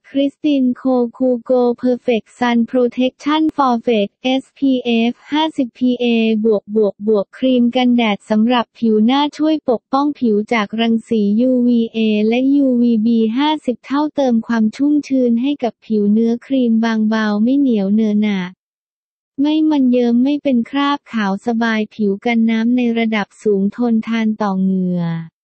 คริสตินโคคูโกเพอร์เฟกต์ซันโปรเทคชั่นฟอร์เฟก SPF 50 PA บวกครีมกันแดดสำหรับผิวหน้าช่วยปกป้องผิวจากรังสี UVA และ UVB 50 เท่าเติมความชุ่มชื้นให้กับผิวเนื้อครีมบางเบาไม่เหนียวเหนอะหนะไม่มันเยิ้มไม่เป็นคราบขาวสบายผิวกันน้ำในระดับสูงทนทานต่อเหงื่อ